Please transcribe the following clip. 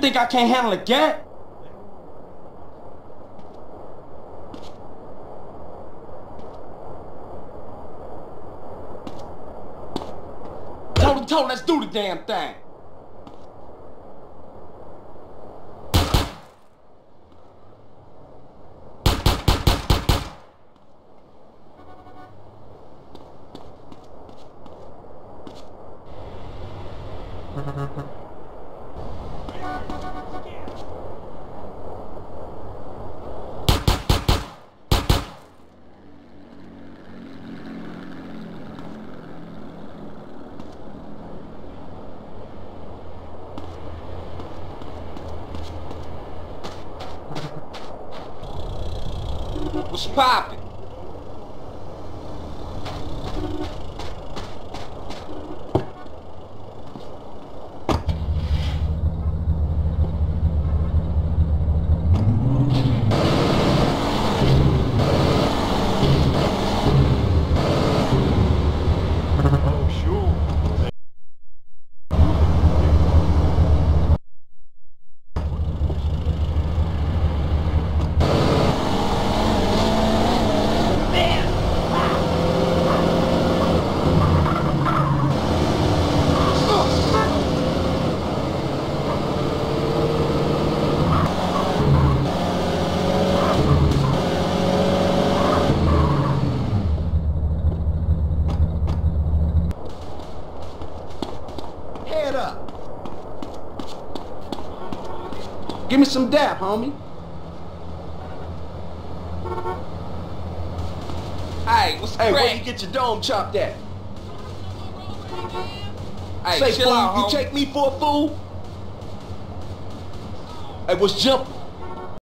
think I can't handle a gat? Toe to toe, let's do the damn thing. What's poppin'? Head up. Give me some dap, homie. Hey, what's the crack? Where you get your dome chopped at? Hey, say, chill out, homie. You take me for a fool? Hey, what's jumping?